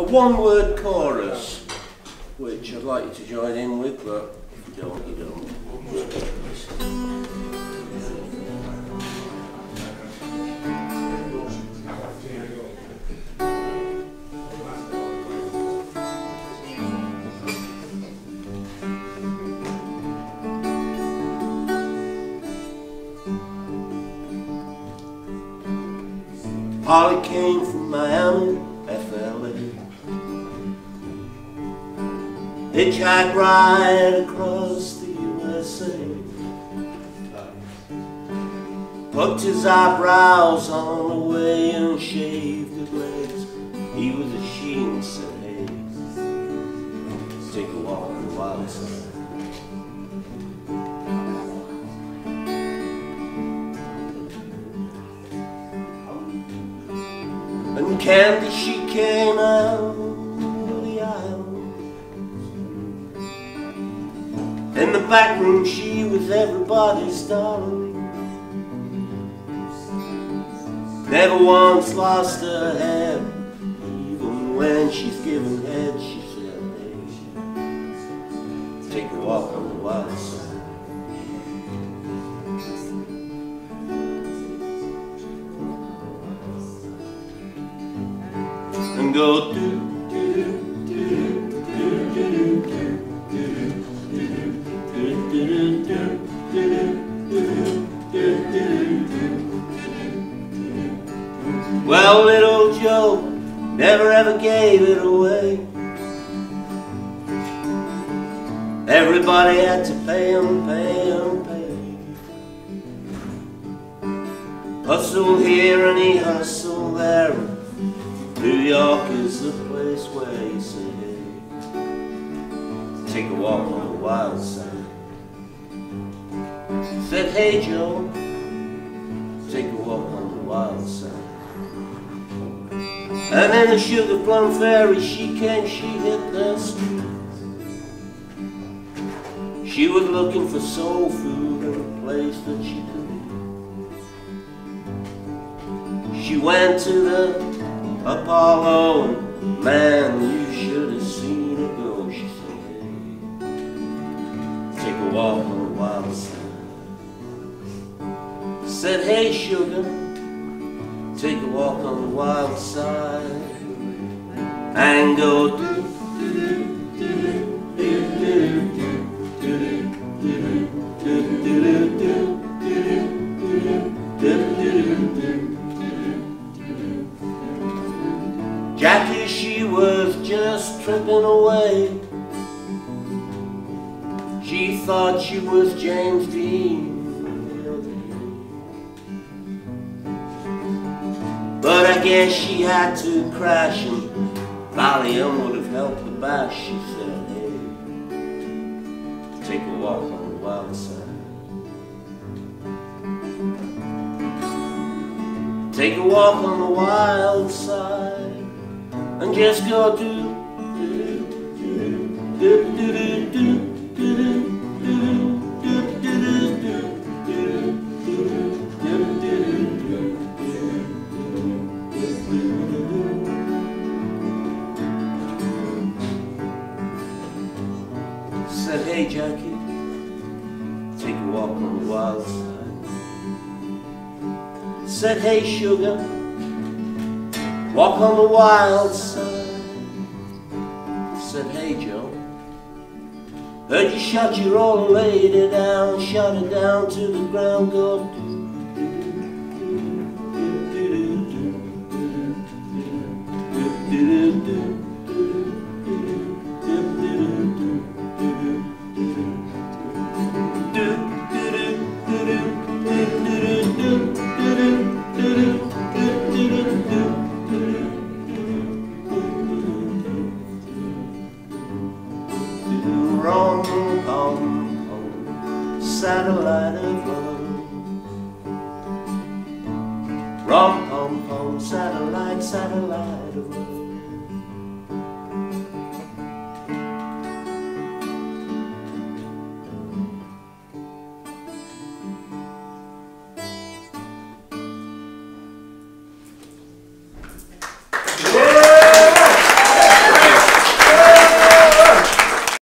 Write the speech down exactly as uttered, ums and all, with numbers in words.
one-word chorus, which I'd like you to join in with, but if you don't, you don't. Polly came from Miami, F L A. Hitchhiked right across the U S A. Plucked his eyebrows on the way and shaved his legs. He was a she and said, hey, take a walk on the wild side. And Candy, she came out of the aisle. In the back room, she was everybody's darling. Never once lost her head. Even when she's giving head, she said, hey, take a walk on the wild side. And go do do do do do do do do. Well, little Joe never ever gave it away. Everybody had to pay him, pay him, pay. Hustle here and he hustle there. New York is the place where you say, hey, take a walk on the wild side. Said, hey Joe, take a walk on the wild side. And in the Sugar Plum Fairy, she came, she hit the street. She was looking for soul food and a place that she could eat. She went to the Apollo, and man, you should have seen it go. She said, hey, take a walk on the wild side. Said, hey sugar, take a walk on the wild side. And go do do do do do do do do do do. Jackie, she was just tripping away. She thought she was James Dean, but I guess she had to crash, and Valium would have helped the bash. She said, hey, take a walk on the wild side. Take a walk on the wild side. And just go do do do do do do do Said, hey Jackie, take a walk on the wild side. Said, hey sugar, walk on the wild side. Said, hey Joe, heard you shot your old lady down, shot her down to the ground. Go do do do do do do. Rom-com, saddle